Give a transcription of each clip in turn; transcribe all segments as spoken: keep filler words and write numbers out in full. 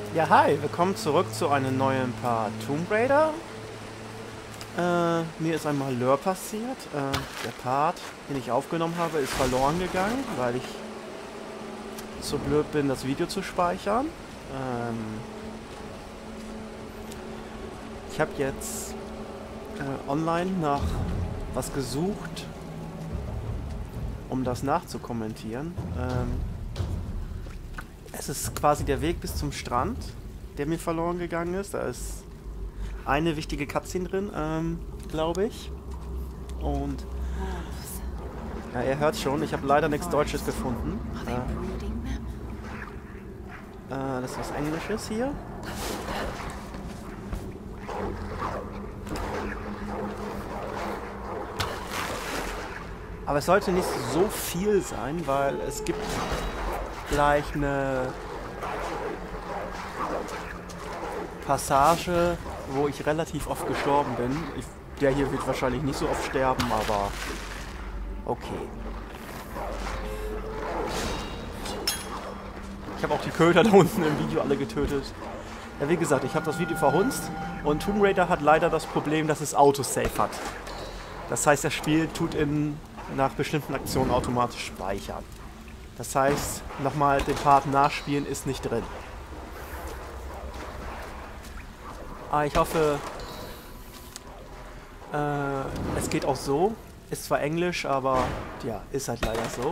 Ja, hi, willkommen zurück zu einem neuen Part Tomb Raider. Äh, mir ist einmal Lör passiert. Äh, der Part, den ich aufgenommen habe, ist verloren gegangen, weil ich so blöd bin, das Video zu speichern. Ähm, ich habe jetzt äh, online nach was gesucht, um das nachzukommentieren. Ähm, Es ist quasi der Weg bis zum Strand, der mir verloren gegangen ist. Da ist eine wichtige Cutscene drin, ähm, glaube ich. Und ja, ihr hört schon, ich habe leider nichts Deutsches gefunden. Äh, äh, das ist was Englisches hier. Aber es sollte nicht so viel sein, weil es gibt gleich eine Passage, wo ich relativ oft gestorben bin. Ich, der hier wird wahrscheinlich nicht so oft sterben, aber okay. Ich habe auch die Köter da unten im Video alle getötet. Ja, wie gesagt, ich habe das Video verhunzt und Tomb Raider hat leider das Problem, dass es Autosave hat. Das heißt, das Spiel tut in, nach bestimmten Aktionen automatisch speichern. Das heißt, nochmal den Part nachspielen ist nicht drin. Aber ich hoffe, äh, es geht auch so. Ist zwar Englisch, aber ja, ist halt leider so.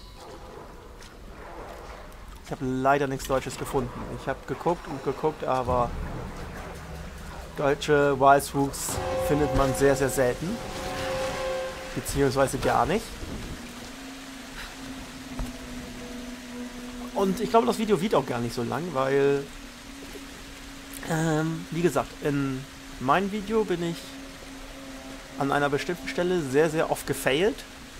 Ich habe leider nichts Deutsches gefunden. Ich habe geguckt und geguckt, aber deutsche Wildswooks findet man sehr, sehr selten. Beziehungsweise gar nicht. Und ich glaube, das Video wird auch gar nicht so lang, weil, ähm, wie gesagt, in meinem Video bin ich an einer bestimmten Stelle sehr, sehr oft gefailt.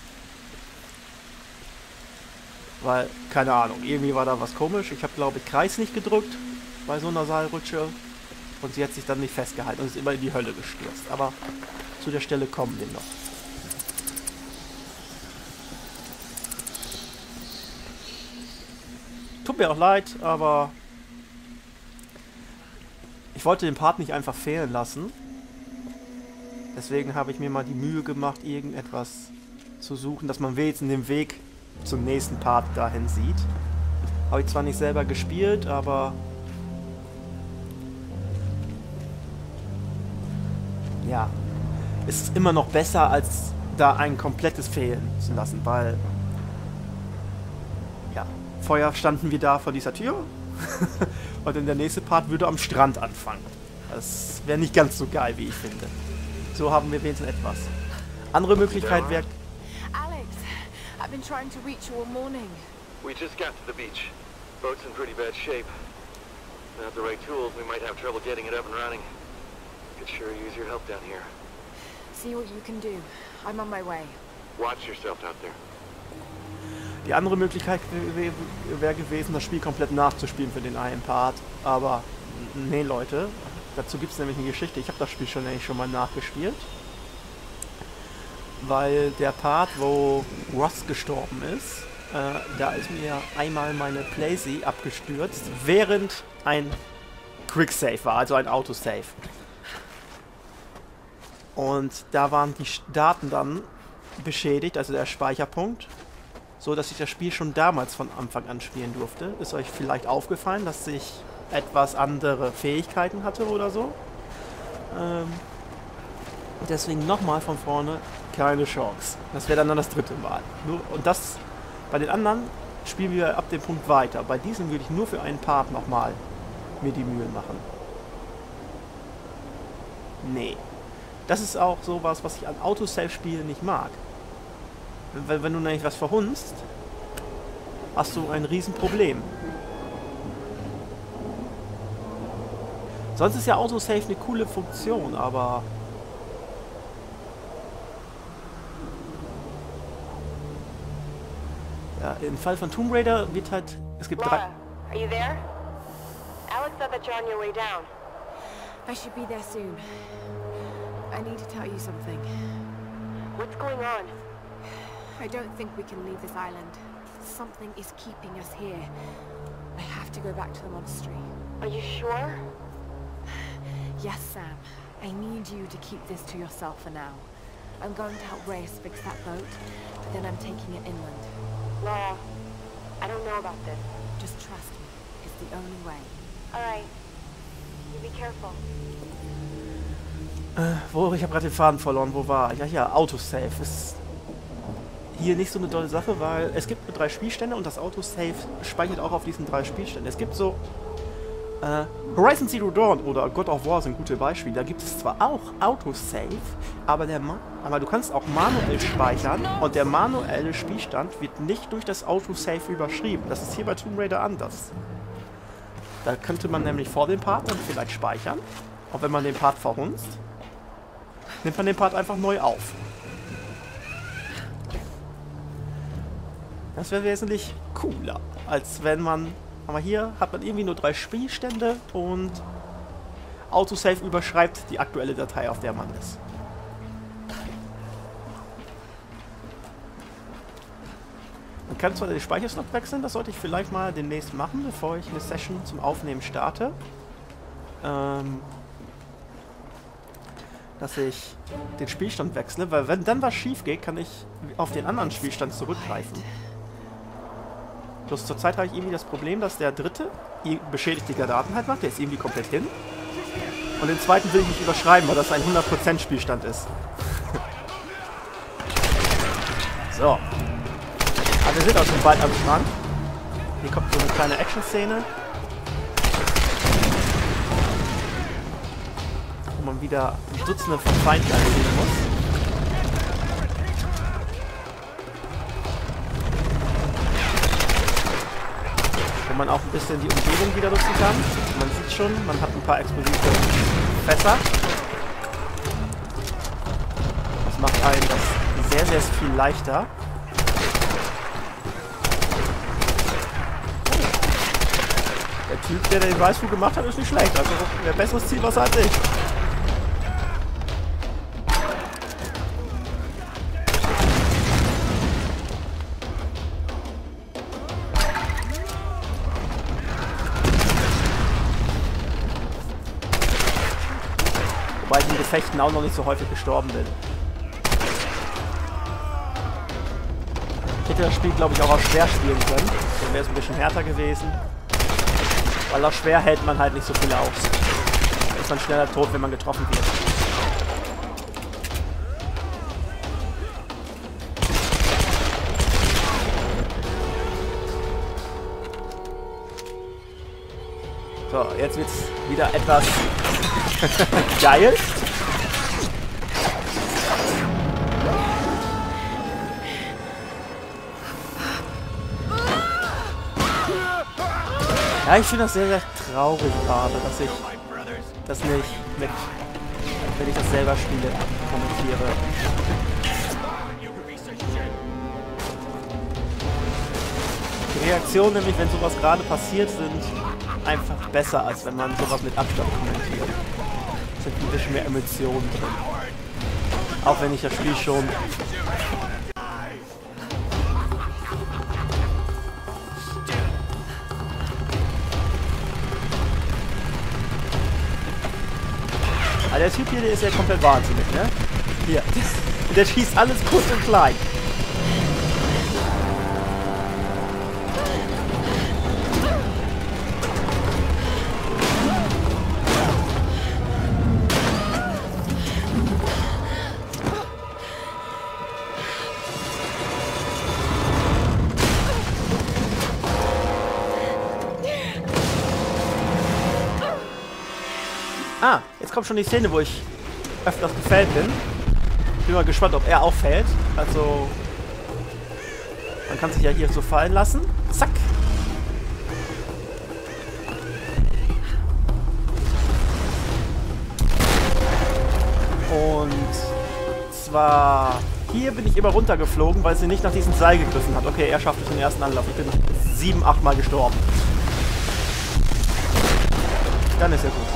Weil, keine Ahnung, irgendwie war da was komisch. Ich habe, glaube ich, Kreis nicht gedrückt bei so einer Seilrutsche. Und sie hat sich dann nicht festgehalten und ist immer in die Hölle gestürzt. Aber zu der Stelle kommen wir noch. Tut mir auch leid, aber ich wollte den Part nicht einfach fehlen lassen. Deswegen habe ich mir mal die Mühe gemacht, irgendetwas zu suchen, dass man wenigstens den Weg zum nächsten Part dahin sieht. Habe ich zwar nicht selber gespielt, aber ja, es ist immer noch besser, als da ein komplettes fehlen zu lassen, weil ja, vorher standen wir da vor dieser Tür und in der nächste Part würde am Strand anfangen. Das wäre nicht ganz so geil, wie ich finde. So haben wir wenigstens etwas. Andere Möglichkeit wäre... Alex, I've been trying to reach you all morning. We just got to the beach. Boat's in pretty bad shape. Without the right tools, we might have trouble getting it up and running. Could sure use your help down here. See what you can do. I'm on my way. Watch yourself out there. Die andere Möglichkeit wäre gewesen, das Spiel komplett nachzuspielen für den einen Part. Aber, nee Leute, dazu gibt es nämlich eine Geschichte. Ich habe das Spiel schon eigentlich schon mal nachgespielt. Weil der Part, wo Ross gestorben ist, äh, da ist mir einmal meine Playsee abgestürzt, während ein Quicksave war, also ein Autosave. Und da waren die Daten dann beschädigt, also der Speicherpunkt, so dass ich das Spiel schon damals von Anfang an spielen durfte. Ist euch vielleicht aufgefallen, dass ich etwas andere Fähigkeiten hatte oder so? Ähm, deswegen nochmal von vorne, keine Chance. Das wäre dann das dritte Mal. Nur, und das, bei den anderen spielen wir ab dem Punkt weiter. Bei diesem würde ich nur für einen Part nochmal mir die Mühe machen. Nee. Das ist auch sowas, was ich an Autosave-Spielen nicht mag. Wenn, wenn du nämlich was verhunzt, hast du ein Riesenproblem. Sonst ist ja Autosave eine coole Funktion, aber... Ja, im Fall von Tomb Raider wird halt... Es gibt drei... Lara, are you there? Alex said that you're on your way down. I should be there soon. I need to tell you something. What's going on? I don't think we can leave this island. Something is keeping us here. I have to go back to the monastery. Are you sure? Yes, Sam. I need you to keep this to yourself for now. I'm going to help Reyes fix that boat, but then I'm taking it inland. Laura, I don't know about this. Just trust me. It's the only way. Alright. You be careful. Äh, wo, ich habe gerade den Faden verloren. Wo war? Ja, ja, Autosave ist hier nicht so eine tolle Sache, weil es gibt nur drei Spielstände und das Autosave speichert auch auf diesen drei Spielständen. Es gibt so äh, Horizon Zero Dawn oder God of War sind gute Beispiele. Da gibt es zwar auch Autosave, aber, der Ma aber du kannst auch manuell speichern und der manuelle Spielstand wird nicht durch das Autosave überschrieben. Das ist hier bei Tomb Raider anders. Da könnte man nämlich vor dem Part dann vielleicht speichern. Und wenn man den Part verhunzt, nimmt man den Part einfach neu auf. Das wäre wesentlich cooler, als wenn man... Aber hier hat man irgendwie nur drei Spielstände und Autosave überschreibt die aktuelle Datei, auf der man ist. Man kann zwar den Speicherslot wechseln, das sollte ich vielleicht mal demnächst machen, bevor ich eine Session zum Aufnehmen starte. Ähm... dass ich den Spielstand wechsle, weil wenn dann was schief geht, kann ich auf den anderen Spielstand zurückgreifen. Bloß zurzeit habe ich irgendwie das Problem, dass der dritte beschädigte Daten halt macht, der ist irgendwie komplett hin. Und den zweiten will ich nicht überschreiben, weil das ein hundert Prozent Spielstand ist. So. Aber wir sind auch schon bald am Strand. Hier kommt so eine kleine Action-Szene. Wo man wieder Dutzende von Feinden erledigen muss. Wo man auch ein bisschen die Umgebung wieder nutzen kann. Man sieht schon, man hat ein paar explosive Fässer. Das macht einem das sehr, sehr viel leichter. Der Typ, der den Weißfuß gemacht hat, ist nicht schlecht. Also der besseres Zielwasser als ich. Wobei ich in Gefechten auch noch nicht so häufig gestorben bin. Ich hätte das Spiel, glaube ich, auch auf schwer spielen können. Dann wäre es ein bisschen härter gewesen. Weil auf schwer hält man halt nicht so viel aus. Da ist man schneller tot, wenn man getroffen wird. So, jetzt wird's wieder etwas geil. Ja, ich finde das sehr, sehr traurig gerade, dass ich das nicht mit, wenn ich das selber spiele, kommentiere. Die Reaktionen nämlich, wenn sowas gerade passiert, sind einfach besser, als wenn man sowas mit Abstand kommentiert. Es sind ein bisschen mehr Emotionen drin. Auch wenn ich das Spiel schon... Ah, der Typ hier, der ist ja komplett wahnsinnig, ne? Hier. Der schießt alles kurz und klein. Ah, jetzt kommt schon die Szene, wo ich öfters gefällt bin. Bin mal gespannt, ob er auch fällt. Also, man kann sich ja hier so fallen lassen. Zack. Und zwar hier bin ich immer runtergeflogen, weil sie nicht nach diesem Seil gegriffen hat. Okay, er schafft es im ersten Anlauf. Ich bin sieben, acht Mal gestorben. Dann ist er gut.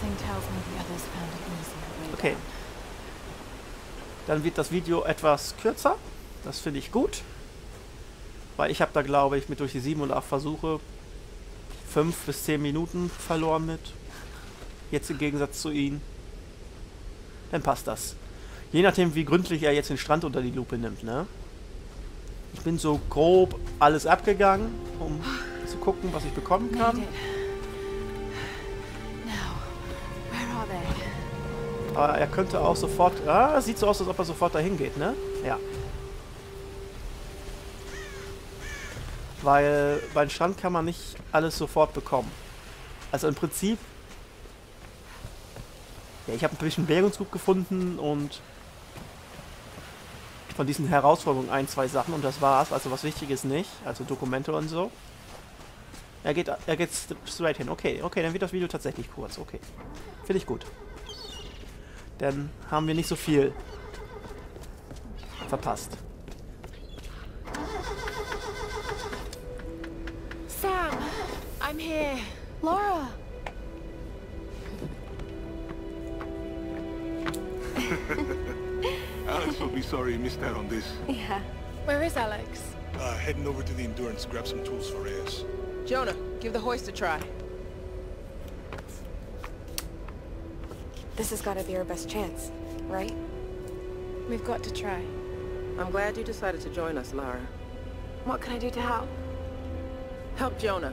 Something tells me the others found it easier way Okay. down. Dann wird das Video etwas kürzer. Das finde ich gut. Weil ich habe da, glaube ich, mit durch die sieben und acht Versuche fünf bis zehn Minuten verloren mit. Jetzt im Gegensatz zu ihm. Dann passt das. Je nachdem, wie gründlich er jetzt den Strand unter die Lupe nimmt, ne? Ich bin so grob alles abgegangen, um zu gucken, was ich bekommen kann. Made it. Now, where are they? Aber er könnte auch sofort... Ah, sieht so aus, als ob er sofort dahin geht, ne? Ja. Weil beim Strand kann man nicht alles sofort bekommen. Also im Prinzip... Ja, ich habe ein bisschen Währungsgut gefunden und von diesen Herausforderungen ein, zwei Sachen und das war's. Also was Wichtiges nicht. Also Dokumente und so. Er geht, er geht straight hin. Okay, okay, dann wird das Video tatsächlich kurz. Okay. Finde ich gut. Dann haben wir nicht so viel verpasst. Sam, I'm here. Laura. Alex will be sorry he missed out on this. Yeah. Where is Alex? Uh, heading over to the Endurance to grab some tools for Reyes. Jonah, give the hoist a try. This has got to be our best chance, right? We've got to try. I'm glad you decided to join us, Lara. What can I do to help? Help Jonah.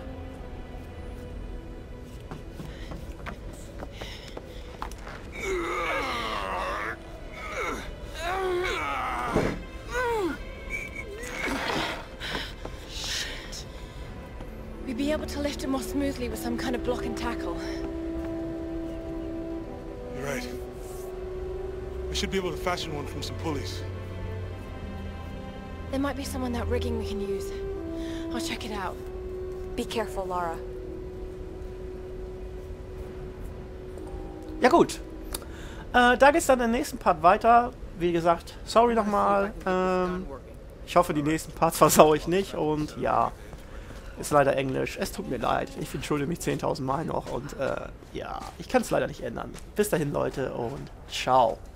We'd be able to lift him more smoothly with some kind of block and tackle. You're right. I should be able to fashion one from some pulleys. There might be some on that rigging we can use. I'll check it out. Be careful, Laura. Ja gut. Äh, da geht's dann im nächsten Part weiter. Wie gesagt, sorry nochmal. Ähm, ich hoffe, die nächsten Parts versau ich nicht. Und ja, ist leider Englisch. Es tut mir leid. Ich entschuldige mich zehntausend Mal noch. Und äh, ja, ich kann es leider nicht ändern. Bis dahin, Leute. Und ciao.